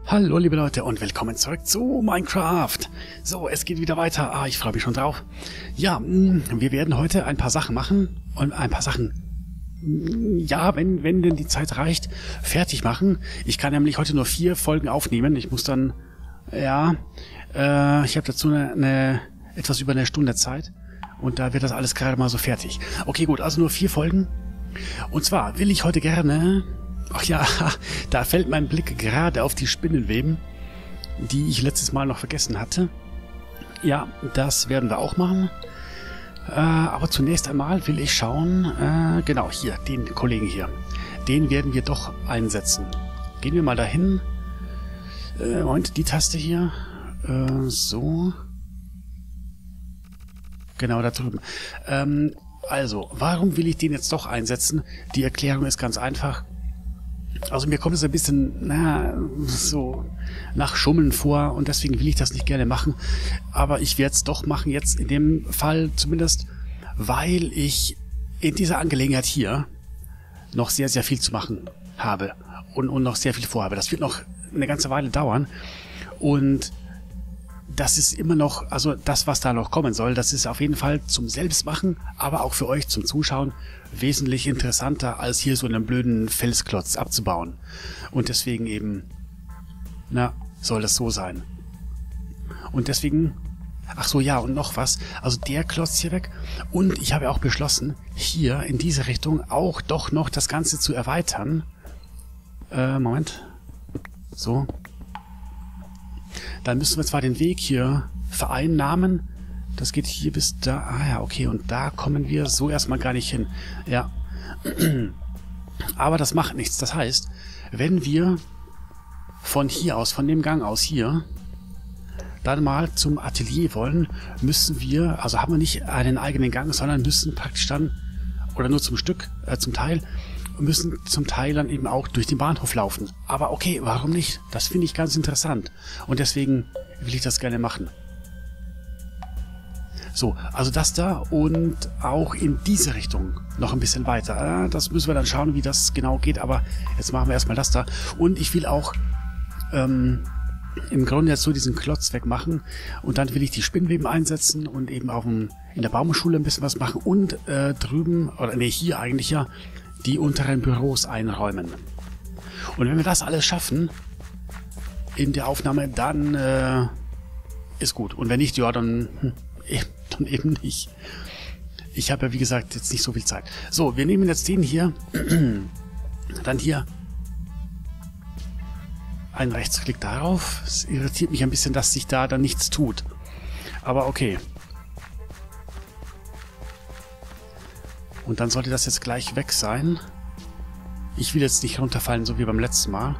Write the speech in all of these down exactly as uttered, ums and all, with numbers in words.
Hallo liebe Leute und willkommen zurück zu Minecraft. So, es geht wieder weiter. Ah, ich freue mich schon drauf. Ja, wir werden heute ein paar Sachen machen und ein paar Sachen, ja, wenn, wenn denn die Zeit reicht, fertig machen. Ich kann nämlich heute nur vier Folgen aufnehmen. Ich muss dann, ja, äh, ich habe dazu eine, eine etwas über eine Stunde Zeit und da wird das alles gerade mal so fertig. Okay, gut, also nur vier Folgen. Und zwar will ich heute gerne... Ach ja, da fällt mein Blick gerade auf die Spinnenweben, die ich letztes Mal noch vergessen hatte. Ja, das werden wir auch machen. Äh, aber zunächst einmal will ich schauen, äh, genau, hier, den Kollegen hier. Den werden wir doch einsetzen. Gehen wir mal dahin. Äh, Moment, die Taste hier. Äh, so. Genau, da drüben. Ähm, also, warum will ich den jetzt doch einsetzen? Die Erklärung ist ganz einfach. Also mir kommt es ein bisschen, na, so nach Schummeln vor und deswegen will ich das nicht gerne machen. Aber ich werde es doch machen jetzt in dem Fall zumindest, weil ich in dieser Angelegenheit hier noch sehr, sehr viel zu machen habe und, und noch sehr viel vorhabe. Das wird noch eine ganze Weile dauern und das ist immer noch, also das, was da noch kommen soll, das ist auf jeden Fall zum Selbstmachen, aber auch für euch zum Zuschauen wesentlich interessanter, als hier so einen blöden Felsklotz abzubauen. Und deswegen eben, na, soll das so sein. Und deswegen, ach so, ja, und noch was, also der Klotz hier weg. Und ich habe auch beschlossen, hier in diese Richtung auch doch noch das Ganze zu erweitern. Äh, Moment. So. Dann müssen wir zwar den Weg hier vereinnahmen. Das geht hier bis da. Ah ja, okay. Und da kommen wir so erstmal gar nicht hin. Ja. Aber das macht nichts. Das heißt, wenn wir von hier aus, von dem Gang aus hier, dann mal zum Atelier wollen, müssen wir, also haben wir nicht einen eigenen Gang, sondern müssen praktisch dann, oder nur zum Stück, äh, zum Teil, müssen zum Teil dann eben auch durch den Bahnhof laufen. Aber okay, warum nicht? Das finde ich ganz interessant. Und deswegen will ich das gerne machen. So, also das da und auch in diese Richtung noch ein bisschen weiter. Das müssen wir dann schauen, wie das genau geht. Aber jetzt machen wir erstmal das da. Und ich will auch ähm, im Grunde jetzt so diesen Klotz wegmachen. Und dann will ich die Spinnweben einsetzen und eben auch in der Baumschule ein bisschen was machen. Und äh, drüben, oder nee, hier eigentlich ja, die unteren Büros einräumen. Und wenn wir das alles schaffen in der Aufnahme, dann äh, ist gut. Und wenn nicht, ja, dann, hm, dann eben nicht. Ich habe ja, wie gesagt, jetzt nicht so viel Zeit. So, wir nehmen jetzt den hier. Dann hier ein Rechtsklick darauf. Es irritiert mich ein bisschen, dass sich da dann nichts tut. Aber okay. Und dann sollte das jetzt gleich weg sein. Ich will jetzt nicht runterfallen, so wie beim letzten Mal.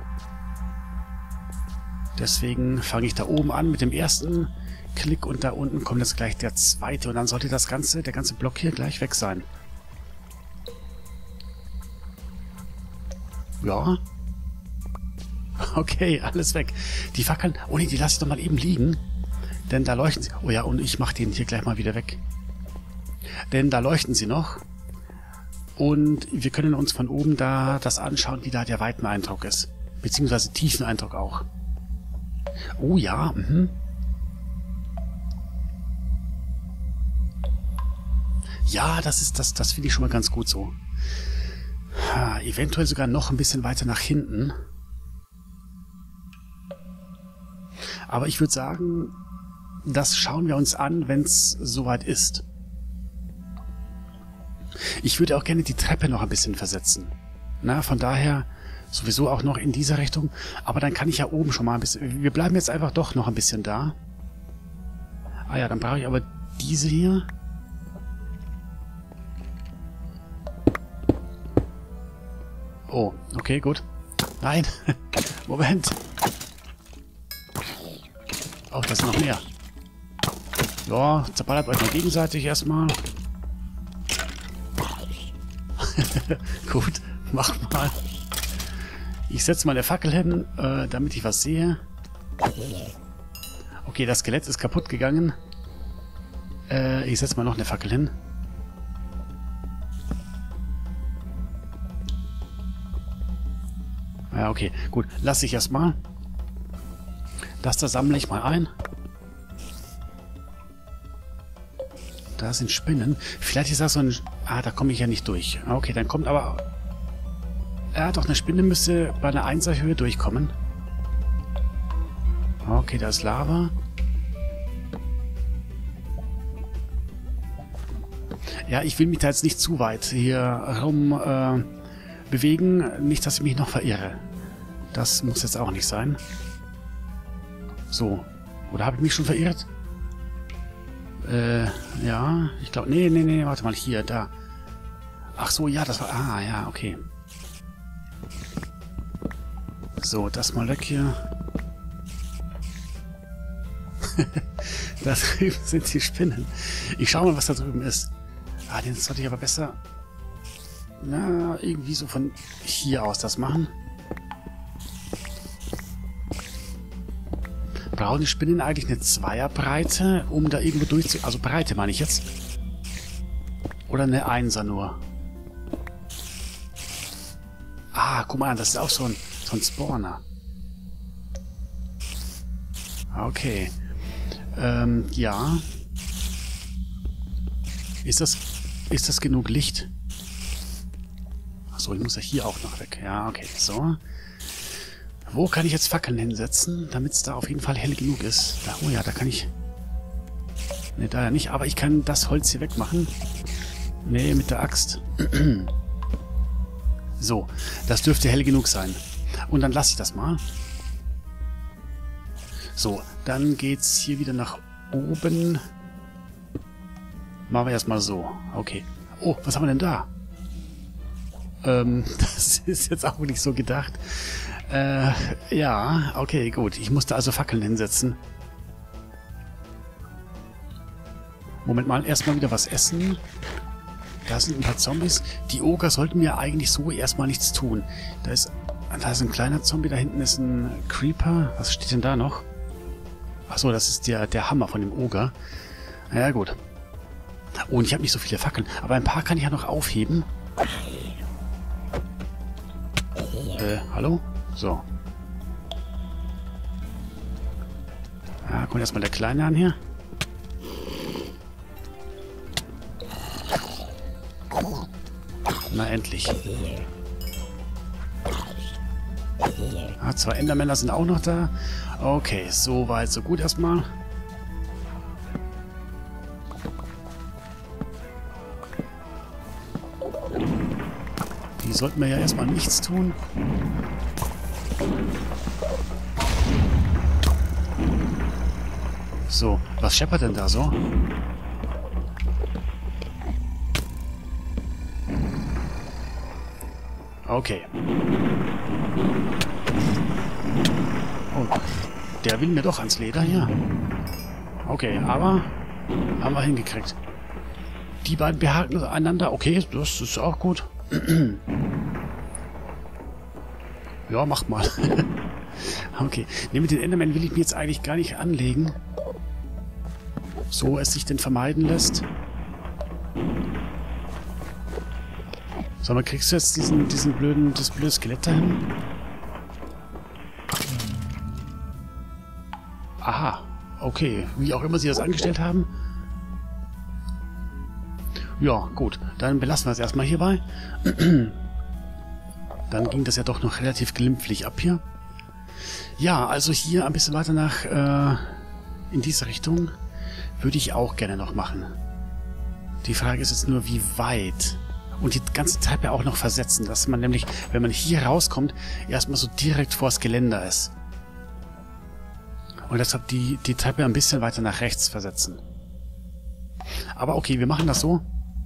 Deswegen fange ich da oben an mit dem ersten Klick und da unten kommt jetzt gleich der zweite. Und dann sollte das ganze, der ganze Block hier gleich weg sein. Ja. Okay, alles weg. Die Fackeln, oh nee, die lasse ich doch mal eben liegen. Denn da leuchten sie. Oh ja, und ich mache den hier gleich mal wieder weg. Denn da leuchten sie noch. Und wir können uns von oben da das anschauen, wie da der Weiteneindruck ist. Beziehungsweise Tiefeneindruck auch. Oh ja, mhm. Ja, das ist das, das finde ich schon mal ganz gut so. Ha, eventuell sogar noch ein bisschen weiter nach hinten. Aber ich würde sagen, das schauen wir uns an, wenn es soweit ist. Ich würde auch gerne die Treppe noch ein bisschen versetzen. Na, von daher sowieso auch noch in diese Richtung. Aber dann kann ich ja oben schon mal ein bisschen... Wir bleiben jetzt einfach doch noch ein bisschen da. Ah ja, dann brauche ich aber diese hier. Oh, okay, gut. Nein, Moment. Oh, das ist noch mehr. Ja, zerballert euch mal gegenseitig erstmal. Gut, mach mal. Ich setze mal eine Fackel hin, äh, damit ich was sehe. Okay, das Skelett ist kaputt gegangen. Äh, ich setze mal noch eine Fackel hin. Ja, okay, gut. Lass ich erstmal. Das da sammle ich mal ein. Da sind Spinnen. Vielleicht ist das so ein... Ah, da komme ich ja nicht durch. Okay, dann kommt aber... Ja, doch, eine Spinne müsste bei einer Einser-Höhe durchkommen. Okay, da ist Lava. Ja, ich will mich da jetzt nicht zu weit hier rum äh, bewegen. Nicht, dass ich mich noch verirre. Das muss jetzt auch nicht sein. So. Oder habe ich mich schon verirrt? Äh, ja. Ich glaube... Nee, nee, nee, warte mal. Hier, da. Ach so, ja, das war... Ah, ja, okay. So, das mal weg hier. Da drüben sind die Spinnen. Ich schau mal, was da drüben ist. Ah, den sollte ich aber besser... Na, irgendwie so von hier aus das machen. Brauchen die Spinnen eigentlich eine Zweierbreite, um da irgendwo durchzu... Also Breite meine ich jetzt. Oder eine Einser nur. Ah, guck mal an, das ist auch so ein, so ein Spawner. Okay. Ähm, ja. Ist das... Ist das genug Licht? Achso, ich muss ja hier auch noch weg. Ja, okay, so. Wo kann ich jetzt Fackeln hinsetzen, damit es da auf jeden Fall hell genug ist? Da, oh ja, da kann ich... Ne, da ja nicht, aber ich kann das Holz hier wegmachen. Ne, mit der Axt. So, das dürfte hell genug sein. Und dann lasse ich das mal. So, dann geht's hier wieder nach oben. Machen wir erstmal so. Okay. Oh, was haben wir denn da? Ähm, das ist jetzt auch nicht so gedacht. Äh, ja, okay, gut. Ich musste also Fackeln hinsetzen. Moment mal, erstmal wieder was essen. Da sind ein paar Zombies. Die Oger sollten mir eigentlich so erstmal nichts tun. Da ist, da ist ein kleiner Zombie, da hinten ist ein Creeper. Was steht denn da noch? Achso, das ist der, der Hammer von dem Oger. Ja, gut. Oh, und ich habe nicht so viele Fackeln. Aber ein paar kann ich ja noch aufheben. Äh, hallo? So. Ja, kommt erstmal der Kleine an hier. Na, endlich. Ah, zwei Endermänner sind auch noch da. Okay, so weit, so gut erstmal. Die sollten mir ja erstmal nichts tun. So, was scheppert denn da so? Okay. Oh, der will mir doch ans Leder hier. Okay, aber haben wir hingekriegt. Die beiden behaken einander. Okay, das ist auch gut. Ja, macht mal. Okay. Ne, mit den Endermen will ich mir jetzt eigentlich gar nicht anlegen. So es sich denn vermeiden lässt. Sag mal, kriegst du jetzt diesen, diesen blöden, das blöde Skelett dahin? Aha. Okay. Wie auch immer sie das angestellt haben. Ja, gut. Dann belassen wir es erstmal hierbei. Dann ging das ja doch noch relativ glimpflich ab hier. Ja, also hier ein bisschen weiter nach äh, in diese Richtung würde ich auch gerne noch machen. Die Frage ist jetzt nur, wie weit. Und die ganze Treppe auch noch versetzen, dass man nämlich, wenn man hier rauskommt, erstmal so direkt vors Geländer ist. Und deshalb die, die Treppe ein bisschen weiter nach rechts versetzen. Aber okay, wir machen das so.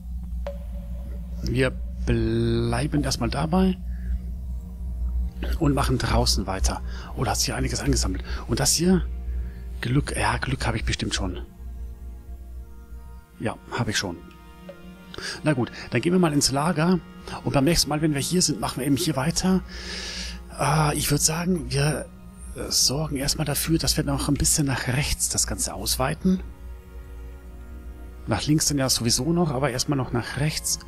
Wir bleiben erstmal dabei und machen draußen weiter. Oh, da hat sich hier einiges angesammelt. Und das hier, Glück, ja, Glück habe ich bestimmt schon. Ja, habe ich schon. Na gut, dann gehen wir mal ins Lager und beim nächsten Mal, wenn wir hier sind, machen wir eben hier weiter. Äh, ich würde sagen, wir äh, sorgen erstmal dafür, dass wir noch ein bisschen nach rechts das Ganze ausweiten. Nach links dann ja sowieso noch, aber erstmal noch nach rechts.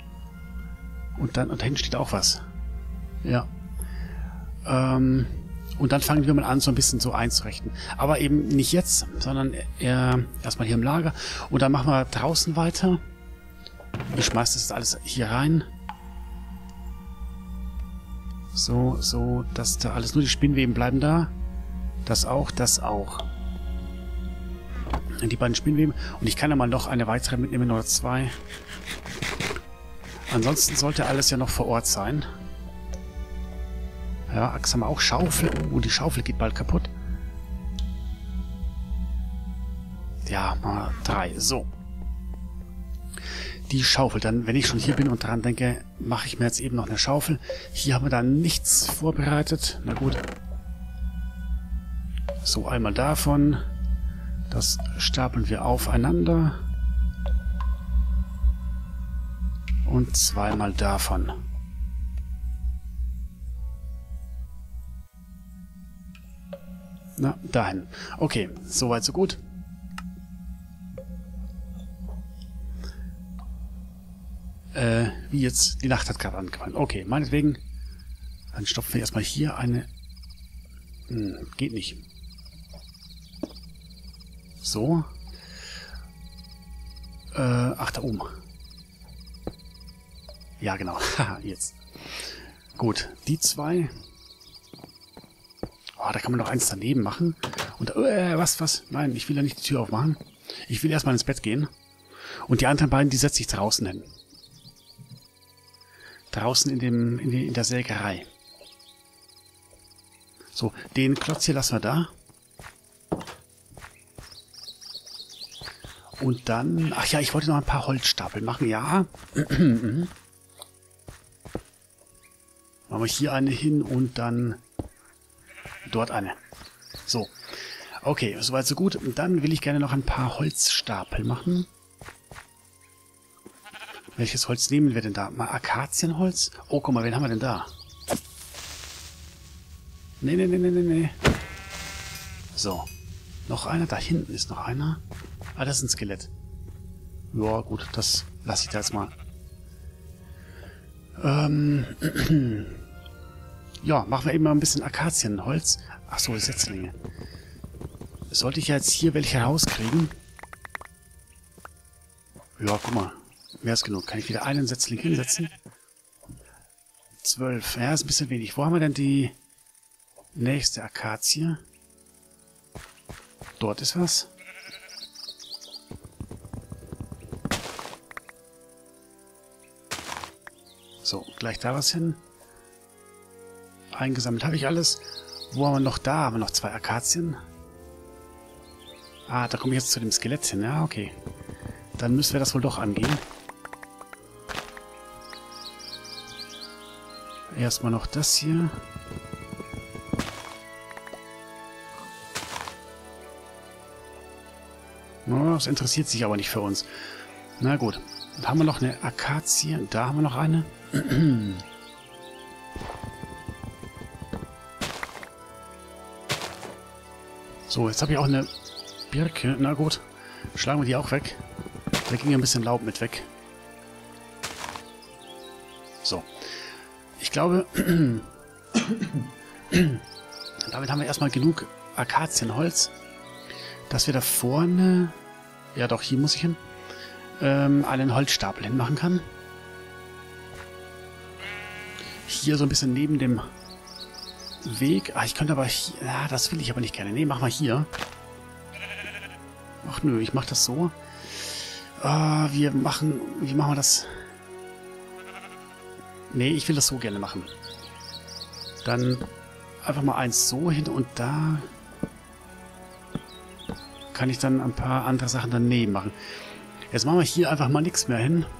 Und dann, und da hinten steht auch was. Ja. Ähm, Und dann fangen wir mal an, so ein bisschen so einzurichten. Aber eben nicht jetzt, sondern eher erstmal hier im Lager. Und dann machen wir draußen weiter. Ich schmeiß das jetzt alles hier rein. So, so, dass da alles, nur die Spinnweben bleiben da. Das auch, das auch. Die beiden Spinnweben. Und ich kann ja mal noch eine weitere mitnehmen oder zwei. Ansonsten sollte alles ja noch vor Ort sein. Ja, Axt haben wir auch. Schaufel. Oh, die Schaufel geht bald kaputt. Ja, mal drei. So. Die Schaufel. Dann, wenn ich schon hier bin und dran denke, mache ich mir jetzt eben noch eine Schaufel. Hier haben wir dann nichts vorbereitet. Na gut. So, einmal davon. Das stapeln wir aufeinander. Und zweimal davon. Na, dahin. Okay, soweit so gut. Äh, wie jetzt? Die Nacht hat gerade angefangen. Okay, meinetwegen. Dann stopfen wir erstmal hier eine... Hm, geht nicht. So. Äh, ach, da oben. Ja, genau. Haha, jetzt. Gut, die zwei... Oh, da kann man noch eins daneben machen. Und, äh, was, was? Nein, ich will ja nicht die Tür aufmachen. Ich will erstmal ins Bett gehen. Und die anderen beiden, die setze ich draußen hin. Draußen in dem, in, die, in der Sägerei. So, den Klotz hier lassen wir da. Und dann, ach ja, ich wollte noch ein paar Holzstapel machen, ja. Machen wir hier eine hin und dann dort eine. So. Okay, soweit so gut. Und dann will ich gerne noch ein paar Holzstapel machen. Welches Holz nehmen wir denn da? Mal Akazienholz? Oh, guck mal, wen haben wir denn da? Nee, nee, nee, nee, nee, nee. So. Noch einer. Da hinten ist noch einer. Ah, das ist ein Skelett. Ja, gut, das lasse ich da jetzt mal. Ähm. Ja, machen wir eben mal ein bisschen Akazienholz. Ach so, Setzlinge. Sollte ich ja jetzt hier welche rauskriegen? Ja, guck mal. Mehr ist genug. Kann ich wieder einen Setzling hinsetzen? Zwölf. Ja, ist ein bisschen wenig. Wo haben wir denn die nächste Akazie? Dort ist was. So, gleich da was hin. Eingesammelt habe ich alles. Wo haben wir noch da? Haben wir noch zwei Akazien? Ah, da komme ich jetzt zu dem Skelett hin. Ja, okay. Dann müssen wir das wohl doch angehen. Erstmal noch das hier. Oh, das interessiert sich aber nicht für uns. Na gut. Dann haben wir noch eine Akazie. Da haben wir noch eine. So, jetzt habe ich auch eine Birke. Na gut. Schlagen wir die auch weg. Da ging ja ein bisschen Laub mit weg. So. Ich glaube, damit haben wir erstmal genug Akazienholz, dass wir da vorne, ja doch, hier muss ich hin, ähm, einen Holzstapel hinmachen kann. Hier so ein bisschen neben dem Weg. Ah, ich könnte aber hier, ja, das will ich aber nicht gerne. Nee, mach mal hier. Ach nö, ich mach das so. Ah, wir machen, wie machen wir das? Nee, ich will das so gerne machen. Dann einfach mal eins so hin und da kann ich dann ein paar andere Sachen daneben machen. Jetzt machen wir hier einfach mal nichts mehr hin.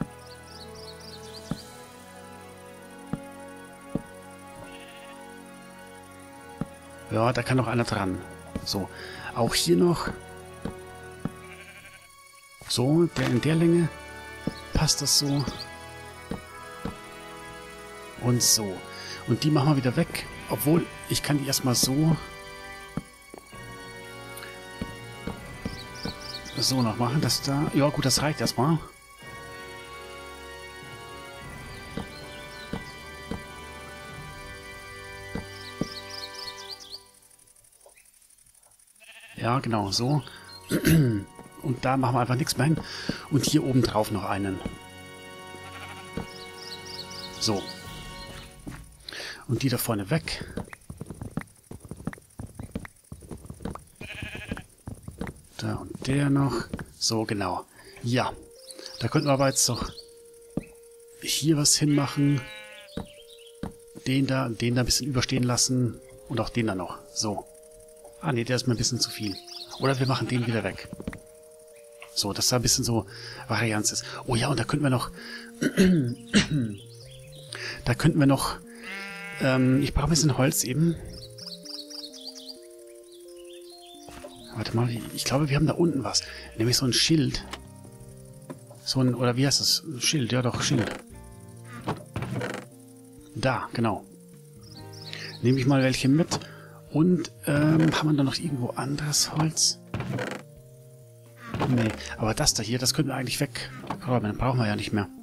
Ja, da kann noch einer dran. So, auch hier noch. So, der in der Länge passt das so. Und so. Und die machen wir wieder weg. Obwohl, ich kann die erstmal so... So noch machen, dass da... Ja gut, das reicht erstmal. Ja, genau, so. Und da machen wir einfach nichts mehr hin. Und hier oben drauf noch einen. So. Und die da vorne weg. Da und der noch. So, genau. Ja. Da könnten wir aber jetzt doch hier was hinmachen. Den da und den da ein bisschen überstehen lassen. Und auch den da noch. So. Ah, nee, der ist mir ein bisschen zu viel. Oder wir machen den wieder weg. So, dass da ein bisschen so Varianz ist. Oh ja, und da könnten wir noch... da könnten wir noch... Ähm, ich brauche ein bisschen Holz eben. Warte mal, ich glaube, wir haben da unten was. Nämlich so ein Schild. So ein... Oder wie heißt das? Schild, ja doch, Schild. Da, genau. Nehme ich mal welche mit. Und, ähm, haben wir da noch irgendwo anderes Holz? Nee, aber das da hier, das können wir eigentlich wegräumen. Dann brauchen wir ja nicht mehr.